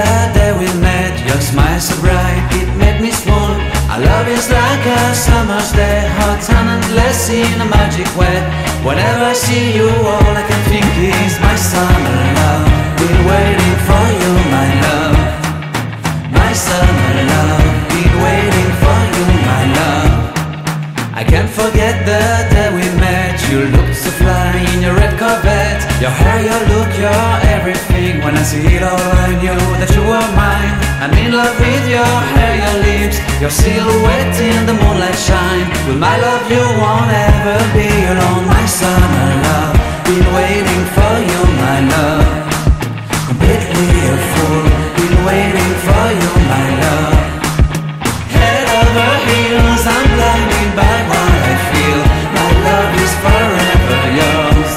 the day we met. Your smile so bright, it made me swoon. Our love is like a summer's day, hot and endless in a magic way. Whenever I see you, all I can think is my summer love. Been waiting for you, my love. My summer love. Been waiting for you, my love. I can't forget the day we met. You looked so fly in your red Corvette. Your hair, your look, your everything. When I see it all, I knew that you were mine. I'm in love with your hair, your lips, your silhouette in the moonlight shine. With my love you won't ever be alone. My summer love, been waiting for you, my love. Completely a fool, been waiting for you, my love. Head over heels, I'm blinded by what I feel. My love is forever yours.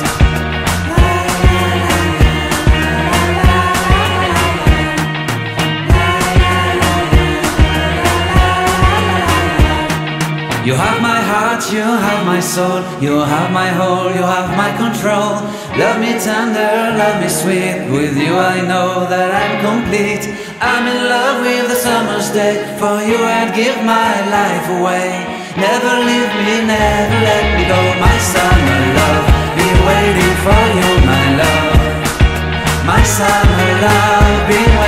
You have my heart, you have my soul, you have my whole, you have my control. Love me tender, love me sweet. With you I know that I'm complete. I'm in love with the summer's day. For you I'd give my life away. Never leave me, never let me go. My summer love, been waiting for you, my love. My summer love, been